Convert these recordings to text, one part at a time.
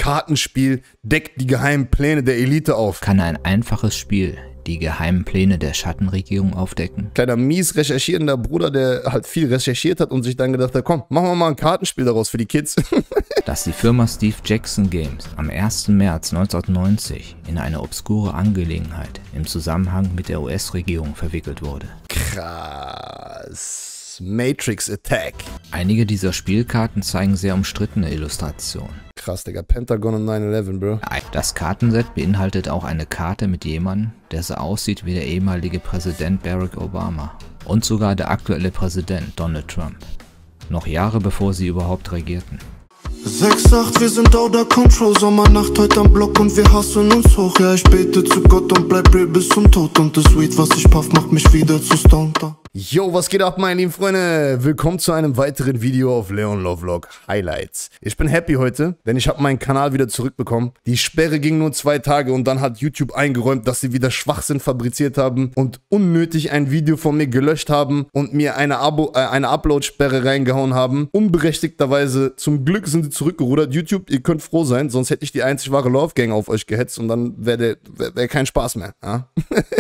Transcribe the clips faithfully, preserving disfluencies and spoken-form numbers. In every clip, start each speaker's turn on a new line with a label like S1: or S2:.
S1: Kartenspiel deckt die geheimen Pläne der Elite auf.
S2: Kann ein einfaches Spiel die geheimen Pläne der Schattenregierung aufdecken?
S1: Kleiner mies recherchierender Bruder, der halt viel recherchiert hat und sich dann gedacht hat, komm, machen wir mal ein Kartenspiel daraus für die Kids.
S2: Dass die Firma Steve Jackson Games am ersten März neunzehnhundertneunzig in eine obskure Angelegenheit im Zusammenhang mit der U S-Regierung verwickelt wurde.
S1: Krass. Matrix Attack.
S2: Einige dieser Spielkarten zeigen sehr umstrittene Illustrationen.
S1: Krass, Digga. Pentagon und nine eleven, Bro.
S2: Das Kartenset beinhaltet auch eine Karte mit jemandem, der so aussieht wie der ehemalige Präsident Barack Obama und sogar der aktuelle Präsident Donald Trump. Noch Jahre bevor sie überhaupt regierten.
S3: sechs acht, wir sind out of control, Sommernacht heute am Block und wir hasseln uns hoch. Ja, ich bete zu Gott und bleib real bis zum Tod und das Weed, was ich puff, macht mich wieder zu stoned.
S1: Yo, was geht ab, meine lieben Freunde? Willkommen zu einem weiteren Video auf Leon Lovelock Highlights. Ich bin happy heute, denn ich habe meinen Kanal wieder zurückbekommen. Die Sperre ging nur zwei Tage und dann hat YouTube eingeräumt, dass sie wieder Schwachsinn fabriziert haben und unnötig ein Video von mir gelöscht haben und mir eine, Abo, äh, eine Upload-Sperre reingehauen haben. Unberechtigterweise, zum Glück sind sie zurückgerudert. YouTube, ihr könnt froh sein, sonst hätte ich die einzig wahre Love-Gang auf euch gehetzt und dann wäre wär, wär kein Spaß mehr. Ja?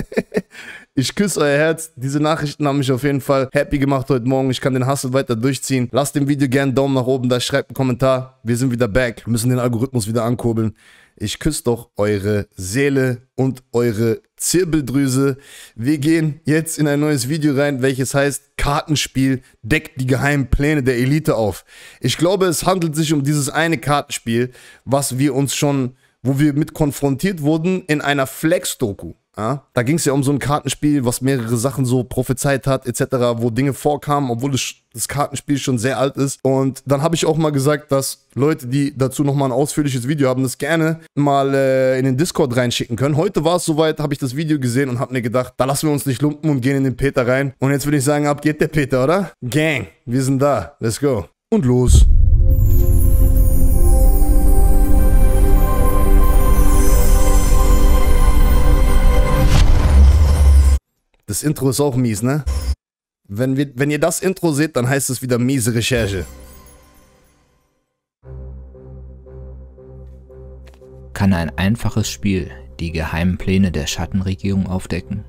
S1: Ich küsse euer Herz. Diese Nachrichten haben mich auf jeden Fall happy gemacht heute Morgen. Ich kann den Hustle weiter durchziehen. Lasst dem Video gerne einen Daumen nach oben da, schreibt einen Kommentar. Wir sind wieder back. Wir müssen den Algorithmus wieder ankurbeln. Ich küsse doch eure Seele und eure Zirbeldrüse. Wir gehen jetzt in ein neues Video rein, welches heißt Kartenspiel deckt die geheimen Pläne der Elite auf. Ich glaube, es handelt sich um dieses eine Kartenspiel, was wir uns schon, wo wir mit konfrontiert wurden in einer Flex-Doku. Ja, da ging es ja um so ein Kartenspiel, was mehrere Sachen so prophezeit hat, et cetera, wo Dinge vorkamen, obwohl das, das Kartenspiel schon sehr alt ist. Und dann habe ich auch mal gesagt, dass Leute, die dazu nochmal ein ausführliches Video haben, das gerne mal äh, in den Discord reinschicken können. Heute war es soweit, habe ich das Video gesehen und habe mir gedacht, da lassen wir uns nicht lumpen und gehen in den Peter rein. Und jetzt würde ich sagen, ab geht der Peter, oder? Gang, wir sind da. Let's go. Und los. Das Intro ist auch mies, ne? Wenn, wir, wenn ihr das Intro seht, dann heißt es wieder miese Recherche.
S2: Kann ein einfaches Spiel die geheimen Pläne der Schattenregierung aufdecken?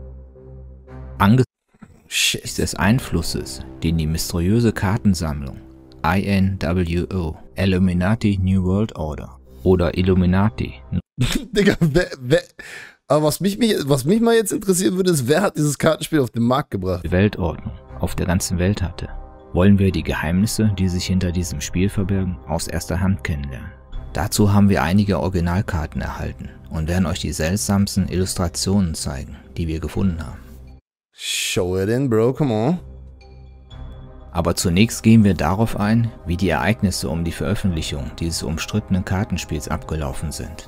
S2: Angesichts des Einflusses, den die mysteriöse Kartensammlung I N W O, Illuminati New World Order oder Illuminati.
S1: Digga, wer, wer... Aber was mich, was mich mal jetzt interessieren würde, ist, wer hat dieses Kartenspiel auf den Markt gebracht?
S2: Weltordnung auf der ganzen Welt hatte. Wollen wir die Geheimnisse, die sich hinter diesem Spiel verbergen, aus erster Hand kennenlernen. Dazu haben wir einige Originalkarten erhalten und werden euch die seltsamsten Illustrationen zeigen, die wir gefunden haben.
S1: Show it in, bro, come on.
S2: Aber zunächst gehen wir darauf ein, wie die Ereignisse um die Veröffentlichung dieses umstrittenen Kartenspiels abgelaufen sind.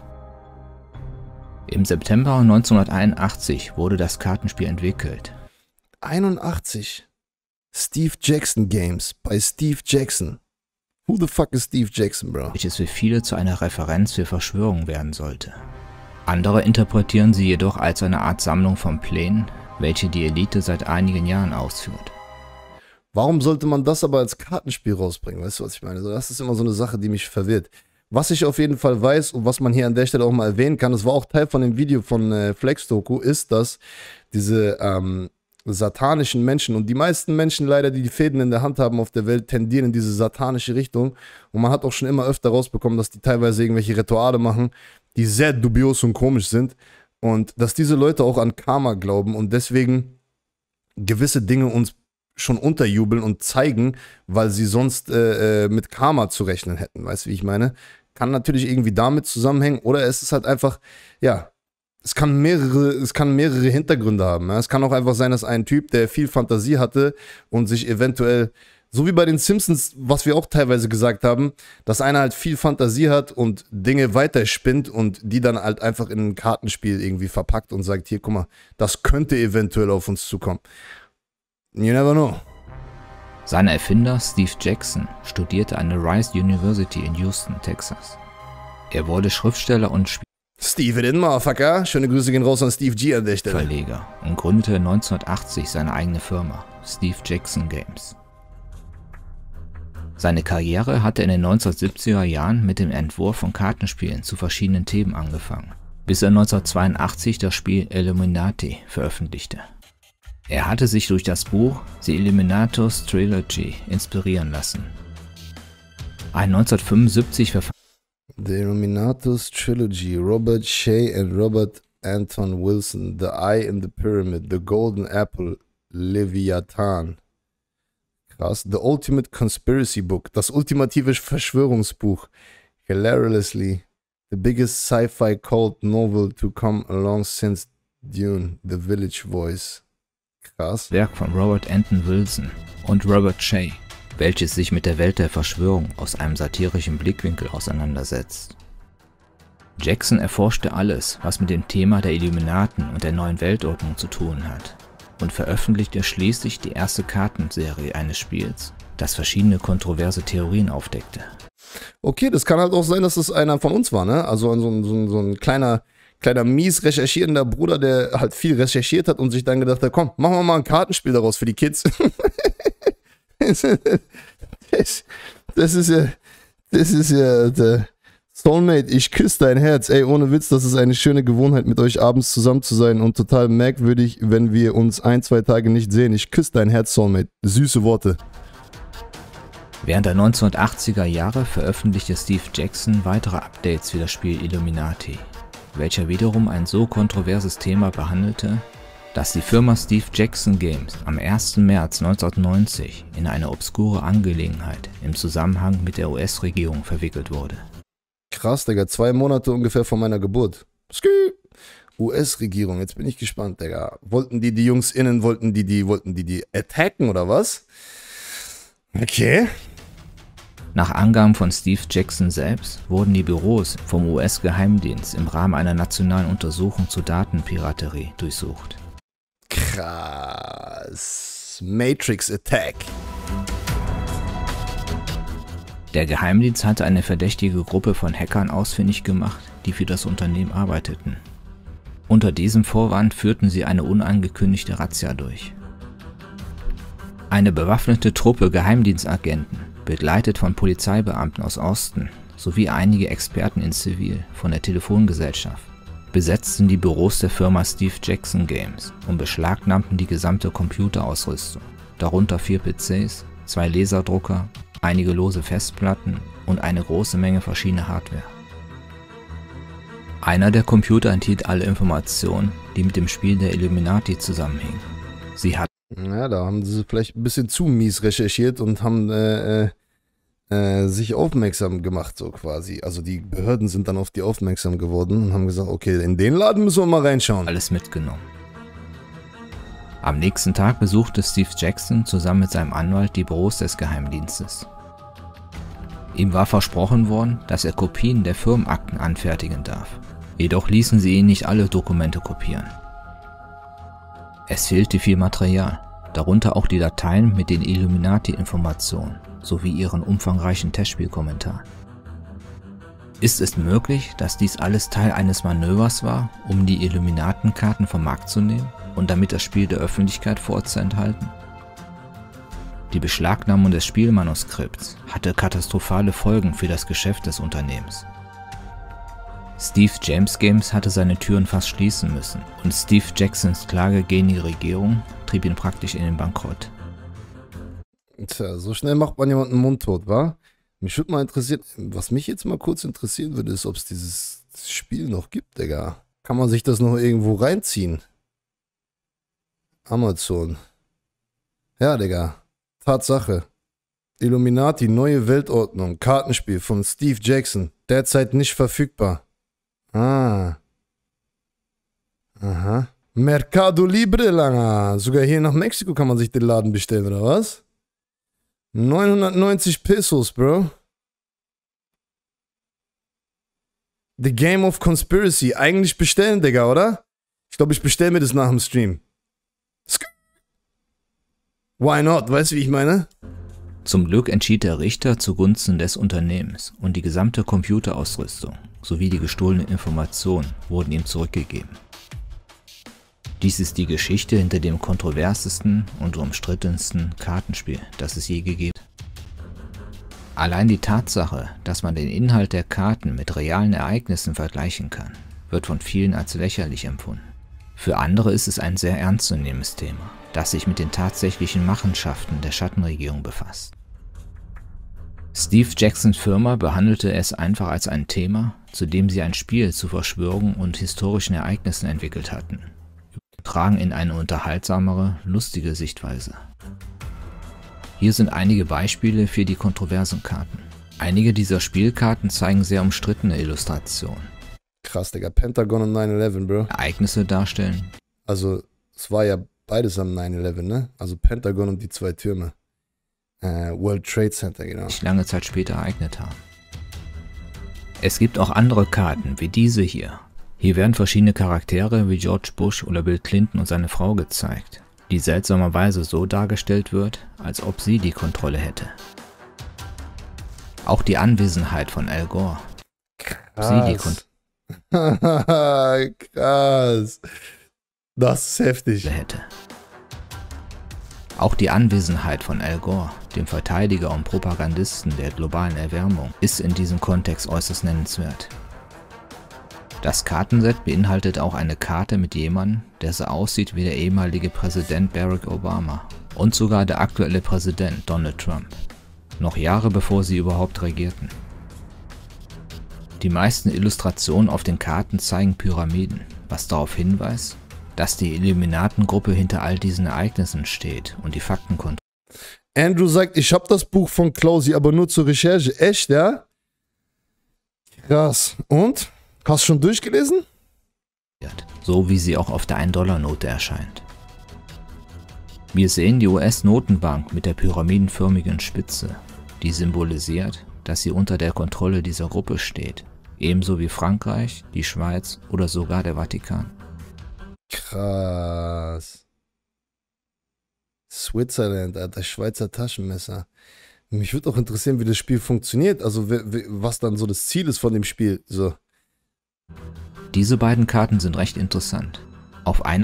S2: Im September neunzehnhunderteinundachtzig wurde das Kartenspiel entwickelt.
S1: einundachtzig. Steve Jackson Games bei Steve Jackson. Who the fuck is Steve Jackson, bro?
S2: Welches für viele zu einer Referenz für Verschwörungen werden sollte. Andere interpretieren sie jedoch als eine Art Sammlung von Plänen, welche die Elite seit einigen Jahren ausführt.
S1: Warum sollte man das aber als Kartenspiel rausbringen? Weißt du, was ich meine? Das ist immer so eine Sache, die mich verwirrt. Was ich auf jeden Fall weiß und was man hier an der Stelle auch mal erwähnen kann, das war auch Teil von dem Video von äh, Flex-Doku, ist, dass diese ähm, satanischen Menschen und die meisten Menschen leider, die die Fäden in der Hand haben auf der Welt, tendieren in diese satanische Richtung. Und man hat auch schon immer öfter rausbekommen, dass die teilweise irgendwelche Rituale machen, die sehr dubios und komisch sind. Und dass diese Leute auch an Karma glauben und deswegen gewisse Dinge uns schon unterjubeln und zeigen, weil sie sonst äh, mit Karma zu rechnen hätten. Weißt du, wie ich meine? Kann natürlich irgendwie damit zusammenhängen oder es ist halt einfach, ja, es kann mehrere, es kann mehrere Hintergründe haben. Ja? Es kann auch einfach sein, dass ein Typ, der viel Fantasie hatte und sich eventuell, so wie bei den Simpsons, was wir auch teilweise gesagt haben, dass einer halt viel Fantasie hat und Dinge weiterspinnt und die dann halt einfach in ein Kartenspiel irgendwie verpackt und sagt, hier, guck mal, das könnte eventuell auf uns zukommen. You never know.
S2: Sein Erfinder Steve Jackson studierte an der Rice University in Houston, Texas. Er wurde Schriftsteller und Spiel
S1: Steve it in, Motherfucker. Schöne Grüße gehen raus an Steve G an der Stelle.
S2: Verleger und gründete neunzehnhundertachtzig seine eigene Firma, Steve Jackson Games. Seine Karriere hatte in den neunzehnhundertsiebziger Jahren mit dem Entwurf von Kartenspielen zu verschiedenen Themen angefangen, bis er neunzehnhundertzweiundachtzig das Spiel Illuminati veröffentlichte. Er hatte sich durch das Buch The Illuminatus Trilogy inspirieren lassen. Ein neunzehnhundertfünfundsiebzig verfasster
S1: The Illuminatus Trilogy, Robert Shea and Robert Anton Wilson, The Eye in the Pyramid, The Golden Apple, Leviathan. Krass. The Ultimate Conspiracy Book, das ultimative Verschwörungsbuch. Hilariously, the biggest sci-fi cult novel to come along since Dune, The Village Voice. Krass.
S2: Werk von Robert Anton Wilson und Robert Shea, welches sich mit der Welt der Verschwörung aus einem satirischen Blickwinkel auseinandersetzt. Jackson erforschte alles, was mit dem Thema der Illuminaten und der neuen Weltordnung zu tun hat, und veröffentlichte schließlich die erste Kartenserie eines Spiels, das verschiedene kontroverse Theorien aufdeckte.
S1: Okay, das kann halt auch sein, dass das einer von uns war, ne? Also so ein, so ein, so ein kleiner, kleiner mies recherchierender Bruder, der halt viel recherchiert hat und sich dann gedacht hat, komm, machen wir mal ein Kartenspiel daraus für die Kids. das, das ist ja, das ist ja der Soulmate, ich küsse dein Herz. Ey, ohne Witz, das ist eine schöne Gewohnheit, mit euch abends zusammen zu sein und total merkwürdig, wenn wir uns ein, zwei Tage nicht sehen. Ich küsse dein Herz, Soulmate. Süße Worte.
S2: Während der neunzehnhundertachtziger Jahre veröffentlichte Steve Jackson weitere Updates für das Spiel Illuminati, welcher wiederum ein so kontroverses Thema behandelte, dass die Firma Steve Jackson Games am ersten März neunzehnhundertneunzig in eine obskure Angelegenheit im Zusammenhang mit der U S-Regierung verwickelt wurde.
S1: Krass, Digga, zwei Monate ungefähr vor meiner Geburt. U S-Regierung, jetzt bin ich gespannt, Digga. Wollten die die Jungs innen, wollten die die, wollten die die attacken oder was? Okay.
S2: Nach Angaben von Steve Jackson selbst wurden die Büros vom U S-Geheimdienst im Rahmen einer nationalen Untersuchung zur Datenpiraterie durchsucht.
S1: Krass. Matrix Attack.
S2: Der Geheimdienst hatte eine verdächtige Gruppe von Hackern ausfindig gemacht, die für das Unternehmen arbeiteten. Unter diesem Vorwand führten sie eine unangekündigte Razzia durch. Eine bewaffnete Truppe Geheimdienstagenten, begleitet von Polizeibeamten aus Osten sowie einige Experten in Zivil von der Telefongesellschaft, besetzten die Büros der Firma Steve Jackson Games und beschlagnahmten die gesamte Computerausrüstung, darunter vier P Cs, zwei Laserdrucker, einige lose Festplatten und eine große Menge verschiedener Hardware. Einer der Computer enthielt alle Informationen, die mit dem Spiel der Illuminati zusammenhingen. Sie hat
S1: Ja, da haben sie vielleicht ein bisschen zu mies recherchiert und haben äh, äh, äh, sich aufmerksam gemacht, so quasi. Also die Behörden sind dann auf die aufmerksam geworden und haben gesagt, okay, in den Laden müssen wir mal reinschauen.
S2: Alles mitgenommen. Am nächsten Tag besuchte Steve Jackson zusammen mit seinem Anwalt die Büros des Geheimdienstes. Ihm war versprochen worden, dass er Kopien der Firmenakten anfertigen darf. Jedoch ließen sie ihn nicht alle Dokumente kopieren. Es fehlte viel Material, darunter auch die Dateien mit den Illuminati-Informationen sowie ihren umfangreichen Testspielkommentar. Ist es möglich, dass dies alles Teil eines Manövers war, um die Illuminatenkarten vom Markt zu nehmen und damit das Spiel der Öffentlichkeit vorzuenthalten? Die Beschlagnahmung des Spielmanuskripts hatte katastrophale Folgen für das Geschäft des Unternehmens. Steve James Games hatte seine Türen fast schließen müssen und Steve Jacksons Klage gegen die Regierung trieb ihn praktisch in den Bankrott.
S1: Tja, so schnell macht man jemanden mundtot, wa? Mich würde mal interessieren, was mich jetzt mal kurz interessieren würde, ist, ob es dieses Spiel noch gibt, Digga. Kann man sich das noch irgendwo reinziehen? Amazon. Ja, Digga. Tatsache. Illuminati, neue Weltordnung, Kartenspiel von Steve Jackson. Derzeit nicht verfügbar. Ah. Aha. Mercado Libre, Langer. Sogar hier nach Mexiko kann man sich den Laden bestellen, oder was? neunhundertneunzig Pesos, Bro. The Game of Conspiracy. Eigentlich bestellen, Digga, oder? Ich glaube, ich bestelle mir das nach dem Stream. Why not? Weißt du, wie ich meine?
S2: Zum Glück entschied der Richter zugunsten des Unternehmens und die gesamte Computerausrüstung sowie die gestohlenen Informationen wurden ihm zurückgegeben. Dies ist die Geschichte hinter dem kontroversesten und umstrittensten Kartenspiel, das es je gegeben hat. Allein die Tatsache, dass man den Inhalt der Karten mit realen Ereignissen vergleichen kann, wird von vielen als lächerlich empfunden. Für andere ist es ein sehr ernstzunehmendes Thema, das sich mit den tatsächlichen Machenschaften der Schattenregierung befasst. Steve Jacksons Firma behandelte es einfach als ein Thema, zu dem sie ein Spiel zu Verschwörungen und historischen Ereignissen entwickelt hatten, übertragen in eine unterhaltsamere, lustige Sichtweise. Hier sind einige Beispiele für die kontroversen Karten. Einige dieser Spielkarten zeigen sehr umstrittene Illustrationen.
S1: Krass, Digga. Pentagon und nine eleven, Bro.
S2: Ereignisse darstellen.
S1: Also, es war ja beides am nine eleven, ne? Also Pentagon und die zwei Türme. Äh, World Trade Center, genau.
S2: Die sich lange Zeit später ereignet haben. Es gibt auch andere Karten, wie diese hier. Hier werden verschiedene Charaktere wie George Bush oder Bill Clinton und seine Frau gezeigt, die seltsamerweise so dargestellt wird, als ob sie die Kontrolle hätte. Auch die Anwesenheit von Al Gore.
S1: Krass.
S2: Sie die Kontrolle
S1: Krass. Das ist heftig.
S2: hätte. Auch die Anwesenheit von Al Gore, dem Verteidiger und Propagandisten der globalen Erwärmung, ist in diesem Kontext äußerst nennenswert. Das Kartenset beinhaltet auch eine Karte mit jemandem, der so aussieht wie der ehemalige Präsident Barack Obama und sogar der aktuelle Präsident Donald Trump, noch Jahre bevor sie überhaupt regierten. Die meisten Illustrationen auf den Karten zeigen Pyramiden, was darauf hinweist, dass die Illuminatengruppe hinter all diesen Ereignissen steht und die Fakten kontrolliert.
S1: Andrew sagt, ich habe das Buch von Klausi, aber nur zur Recherche. Echt, ja? Krass. Und? Hast du schon durchgelesen?
S2: So wie sie auch auf der ein Dollar Note erscheint. Wir sehen die U S-Notenbank mit der pyramidenförmigen Spitze, die symbolisiert, dass sie unter der Kontrolle dieser Gruppe steht, ebenso wie Frankreich, die Schweiz oder sogar der Vatikan.
S1: Krass. Switzerland, Alter, Schweizer Taschenmesser. Mich würde auch interessieren, wie das Spiel funktioniert, also was dann so das Ziel ist von dem Spiel. So.
S2: Diese beiden Karten sind recht interessant. Auf einer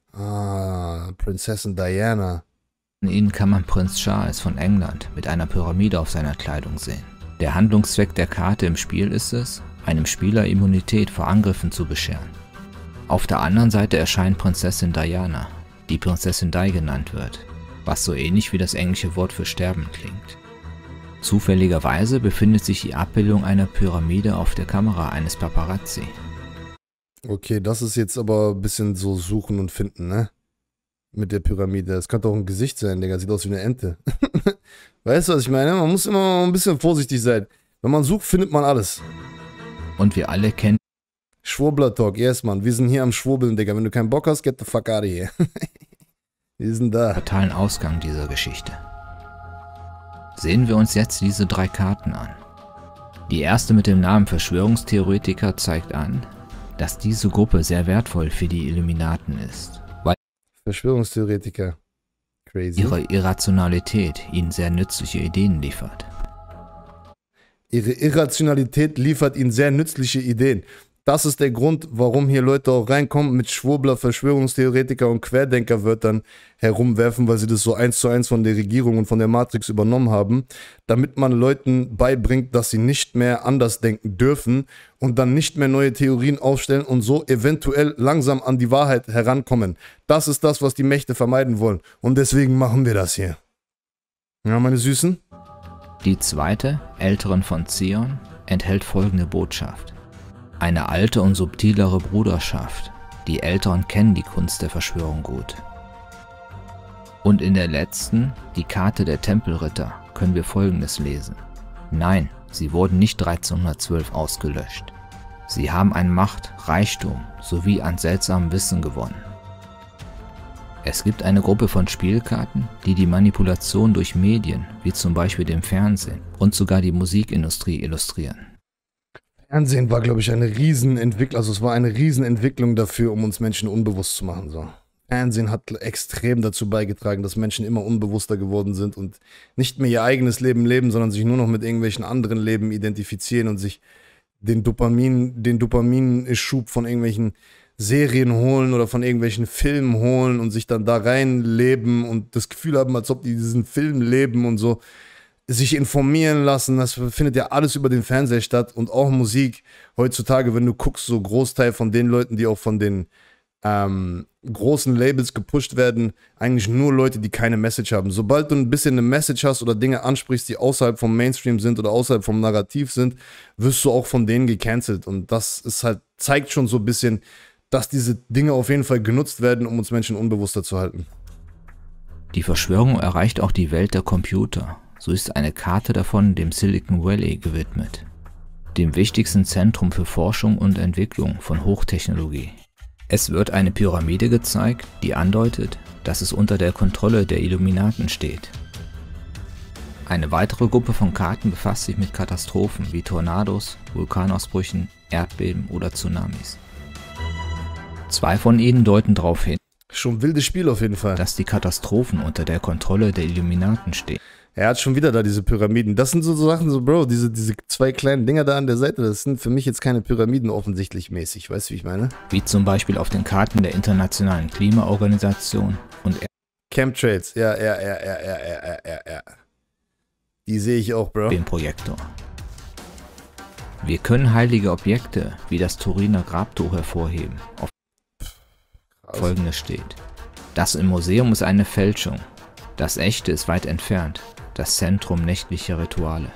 S1: Ah, Prinzessin Diana.
S2: von ihnen kann man Prinz Charles von England mit einer Pyramide auf seiner Kleidung sehen. Der Handlungszweck der Karte im Spiel ist es, einem Spieler Immunität vor Angriffen zu bescheren. Auf der anderen Seite erscheint Prinzessin Diana, die Prinzessin Di genannt wird, was so ähnlich wie das englische Wort für sterben klingt. Zufälligerweise befindet sich die Abbildung einer Pyramide auf der Kamera eines Paparazzi.
S1: Okay, das ist jetzt aber ein bisschen so suchen und finden, ne? Mit der Pyramide. Das könnte auch ein Gesicht sein, Digga. Sieht aus wie eine Ente. Weißt du, was ich meine? Man muss immer ein bisschen vorsichtig sein. Wenn man sucht, findet man alles.
S2: Und wir alle kennen
S1: Schwurbler-Talk, yes, Mann. Wir sind hier am Schwurbeln, Digga. Wenn du keinen Bock hast, get the fuck out of here. Wir sind da.
S2: den fatalen Ausgang dieser Geschichte. Sehen wir uns jetzt diese drei Karten an. Die erste mit dem Namen Verschwörungstheoretiker zeigt an, dass diese Gruppe sehr wertvoll für die Illuminaten ist, weil
S1: Verschwörungstheoretiker. Crazy.
S2: ihre Irrationalität ihnen sehr nützliche Ideen liefert.
S1: Ihre Irrationalität liefert ihnen sehr nützliche Ideen. Das ist der Grund, warum hier Leute auch reinkommen mit Schwurbler, Verschwörungstheoretiker und Querdenkerwörtern herumwerfen, weil sie das so eins zu eins von der Regierung und von der Matrix übernommen haben, damit man Leuten beibringt, dass sie nicht mehr anders denken dürfen und dann nicht mehr neue Theorien aufstellen und so eventuell langsam an die Wahrheit herankommen. Das ist das, was die Mächte vermeiden wollen. Und deswegen machen wir das hier. Ja, meine Süßen?
S2: Die zweite, Älteren von Zion, enthält folgende Botschaft. Eine alte und subtilere Bruderschaft. Die Älteren kennen die Kunst der Verschwörung gut. Und in der letzten, die Karte der Tempelritter, können wir Folgendes lesen. Nein, sie wurden nicht dreizehnhundertzwölf ausgelöscht. Sie haben an Macht, Reichtum sowie an seltsamem Wissen gewonnen. Es gibt eine Gruppe von Spielkarten, die die Manipulation durch Medien, wie zum Beispiel dem Fernsehen und sogar die Musikindustrie illustrieren.
S1: Fernsehen war, glaube ich, eine Riesenentwicklung, also es war eine Riesenentwicklung dafür, um uns Menschen unbewusst zu machen. So. Fernsehen hat extrem dazu beigetragen, dass Menschen immer unbewusster geworden sind und nicht mehr ihr eigenes Leben leben, sondern sich nur noch mit irgendwelchen anderen Leben identifizieren und sich den Dopamin, den Dopaminschub von irgendwelchen Serien holen oder von irgendwelchen Filmen holen und sich dann da reinleben und das Gefühl haben, als ob die diesen Film leben und so. sich informieren lassen, das findet ja alles über den Fernseher statt und auch Musik. Heutzutage, wenn du guckst, so Großteil von den Leuten, die auch von den ähm, großen Labels gepusht werden, eigentlich nur Leute, die keine Message haben. Sobald du ein bisschen eine Message hast oder Dinge ansprichst, die außerhalb vom Mainstream sind oder außerhalb vom Narrativ sind, wirst du auch von denen gecancelt. Und das ist halt, zeigt schon so ein bisschen, dass diese Dinge auf jeden Fall genutzt werden, um uns Menschen unbewusster zu halten.
S2: Die Verschwörung erreicht auch die Welt der Computer. So ist eine Karte davon dem Silicon Valley gewidmet, dem wichtigsten Zentrum für Forschung und Entwicklung von Hochtechnologie. Es wird eine Pyramide gezeigt, die andeutet, dass es unter der Kontrolle der Illuminaten steht. Eine weitere Gruppe von Karten befasst sich mit Katastrophen wie Tornados, Vulkanausbrüchen, Erdbeben oder Tsunamis. Zwei von ihnen deuten darauf hin,
S1: Schon wildes Spiel auf jeden Fall.
S2: dass die Katastrophen unter der Kontrolle der Illuminaten stehen.
S1: Er hat schon wieder da diese Pyramiden. Das sind so Sachen, so Bro, diese, diese zwei kleinen Dinger da an der Seite, das sind für mich jetzt keine Pyramiden offensichtlich mäßig. Weißt du, wie ich meine?
S2: Wie zum Beispiel auf den Karten der Internationalen Klimaorganisation und
S1: Chemtrails, ja, ja, ja, ja, ja, ja, ja, ja. Die sehe ich auch, Bro.
S2: dem Projektor. Wir können heilige Objekte wie das Turiner Grabtuch hervorheben. Auf Folgendes steht: Das im Museum ist eine Fälschung. Das Echte ist weit entfernt. Das Zentrum nächtlicher Rituale.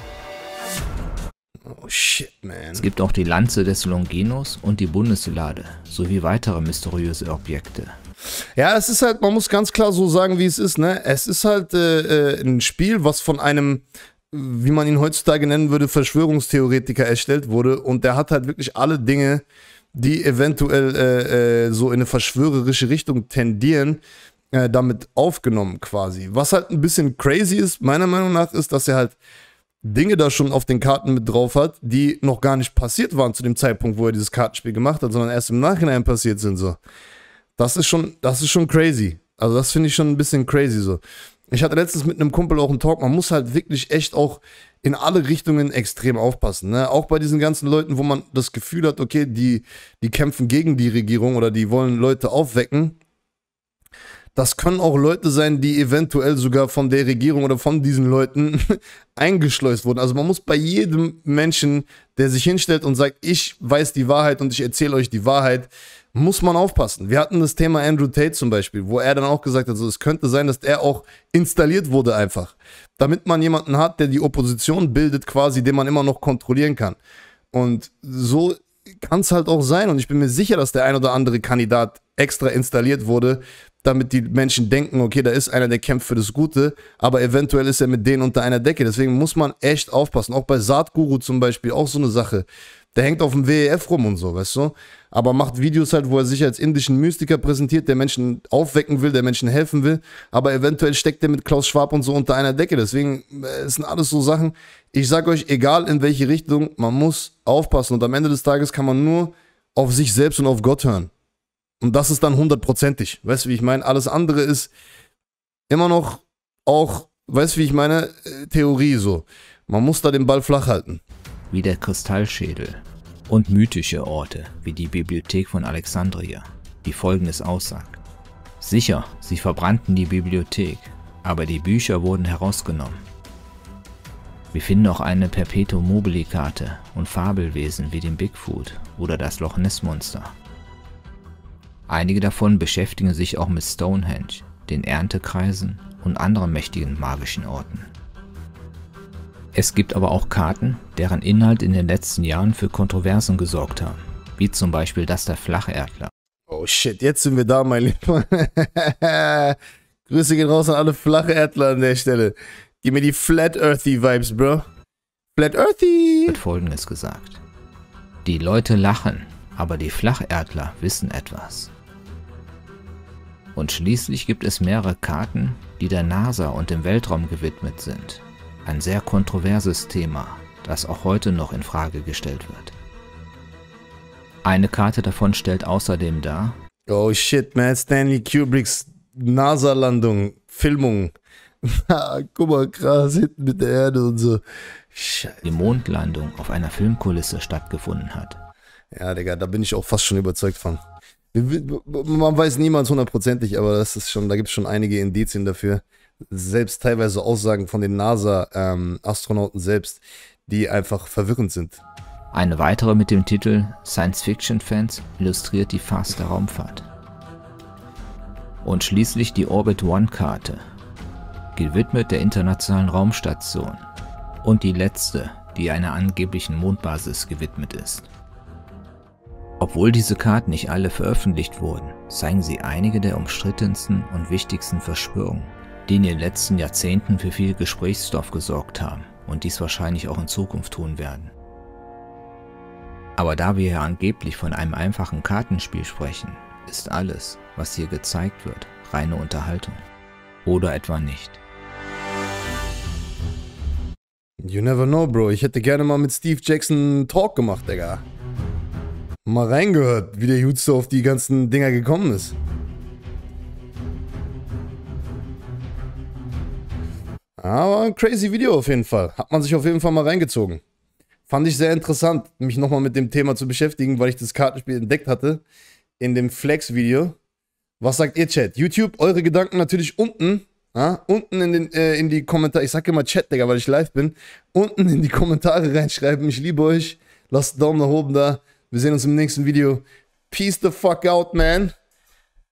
S1: Oh shit, man.
S2: Es gibt auch die Lanze des Longinus und die Bundeslade, sowie weitere mysteriöse Objekte.
S1: Ja, es ist halt, man muss ganz klar so sagen, wie es ist, ne? Es ist halt äh, äh, ein Spiel, was von einem, wie man ihn heutzutage nennen würde, Verschwörungstheoretiker erstellt wurde. Und der hat halt wirklich alle Dinge, die eventuell äh, äh, so in eine verschwörerische Richtung tendieren, äh, damit aufgenommen quasi. Was halt ein bisschen crazy ist, meiner Meinung nach, ist, dass er halt Dinge da schon auf den Karten mit drauf hat, die noch gar nicht passiert waren zu dem Zeitpunkt, wo er dieses Kartenspiel gemacht hat, sondern erst im Nachhinein passiert sind so. Das ist schon, das ist schon crazy. Also das finde ich schon ein bisschen crazy so. Ich hatte letztens mit einem Kumpel auch einen Talk, man muss halt wirklich echt auch in alle Richtungen extrem aufpassen. Ne? Auch bei diesen ganzen Leuten, wo man das Gefühl hat, okay, die, die kämpfen gegen die Regierung oder die wollen Leute aufwecken. Das können auch Leute sein, die eventuell sogar von der Regierung oder von diesen Leuten eingeschleust wurden. Also man muss bei jedem Menschen, der sich hinstellt und sagt, ich weiß die Wahrheit und ich erzähle euch die Wahrheit, muss man aufpassen. Wir hatten das Thema Andrew Tate zum Beispiel, wo er dann auch gesagt hat, also es könnte sein, dass er auch installiert wurde einfach. Damit man jemanden hat, der die Opposition bildet quasi, den man immer noch kontrollieren kann. Und so kann es halt auch sein. Und ich bin mir sicher, dass der ein oder andere Kandidat extra installiert wurde, damit die Menschen denken, okay, da ist einer, der kämpft für das Gute, aber eventuell ist er mit denen unter einer Decke. Deswegen muss man echt aufpassen. Auch bei Saatguru zum Beispiel, auch so eine Sache. Der hängt auf dem W E F rum und so, weißt du? Aber macht Videos halt, wo er sich als indischen Mystiker präsentiert, der Menschen aufwecken will, der Menschen helfen will, aber eventuell steckt er mit Klaus Schwab und so unter einer Decke. Deswegen, es sind alles so Sachen. Ich sag euch, egal in welche Richtung, man muss aufpassen und am Ende des Tages kann man nur auf sich selbst und auf Gott hören. Und das ist dann hundertprozentig. Weißt du, wie ich meine? Alles andere ist immer noch auch, weißt du, wie ich meine? Theorie so. Man muss da den Ball flach halten.
S2: Wie der Kristallschädel und mythische Orte wie die Bibliothek von Alexandria, die Folgendes aussagt: Sicher, sie verbrannten die Bibliothek, aber die Bücher wurden herausgenommen. Wir finden auch eine Perpetuum mobile Karte und Fabelwesen wie den Bigfoot oder das Loch Ness Monster. Einige davon beschäftigen sich auch mit Stonehenge, den Erntekreisen und anderen mächtigen magischen Orten. Es gibt aber auch Karten, deren Inhalt in den letzten Jahren für Kontroversen gesorgt haben, wie zum Beispiel das der Flacherdler.
S1: Oh shit, jetzt sind wir da, mein Lieber. Grüße gehen raus an alle Flacherdler an der Stelle. Gib mir die Flat Earthy Vibes, Bro. Flat Earthy!
S2: Wird Folgendes gesagt: Die Leute lachen, aber die Flacherdler wissen etwas. Und schließlich gibt es mehrere Karten, die der NASA und dem Weltraum gewidmet sind. Ein sehr kontroverses Thema, das auch heute noch in Frage gestellt wird. Eine Karte davon stellt außerdem dar:
S1: Oh shit, man, Stanley Kubricks NASA-Landung, Filmung. Guck mal, krass, hinten mit der Erde und so. Scheiße.
S2: Die Mondlandung auf einer Filmkulisse stattgefunden hat.
S1: Ja, Digga, da bin ich auch fast schon überzeugt von. Man weiß niemals hundertprozentig, aber das ist schon, da gibt es schon einige Indizien dafür. selbst teilweise Aussagen von den NASA-Astronauten ähm, selbst, die einfach verwirrend sind.
S2: Eine weitere mit dem Titel Science-Fiction-Fans illustriert die Farce der Raumfahrt. Und schließlich die Orbit One-Karte, gewidmet der internationalen Raumstation und die letzte, die einer angeblichen Mondbasis gewidmet ist. Obwohl diese Karten nicht alle veröffentlicht wurden, zeigen sie einige der umstrittensten und wichtigsten Verschwörungen, die in den letzten Jahrzehnten für viel Gesprächsstoff gesorgt haben und dies wahrscheinlich auch in Zukunft tun werden. Aber da wir ja angeblich von einem einfachen Kartenspiel sprechen, ist alles, was hier gezeigt wird, reine Unterhaltung. Oder etwa nicht.
S1: You never know, Bro. Ich hätte gerne mal mit Steve Jackson einen Talk gemacht, Digga. Mal reingehört, wie der Dude so auf die ganzen Dinger gekommen ist. Aber ein crazy Video auf jeden Fall. Hat man sich auf jeden Fall mal reingezogen. Fand ich sehr interessant, mich nochmal mit dem Thema zu beschäftigen, weil ich das Kartenspiel entdeckt hatte in dem Flex-Video. Was sagt ihr, Chat? YouTube, eure Gedanken natürlich unten. Ja, unten in, den, äh, in die Kommentare. Ich sag immer Chat, Digga, weil ich live bin. Unten in die Kommentare reinschreiben. Ich liebe euch. Lasst einen Daumen nach oben da. Wir sehen uns im nächsten Video. Peace the fuck out, man.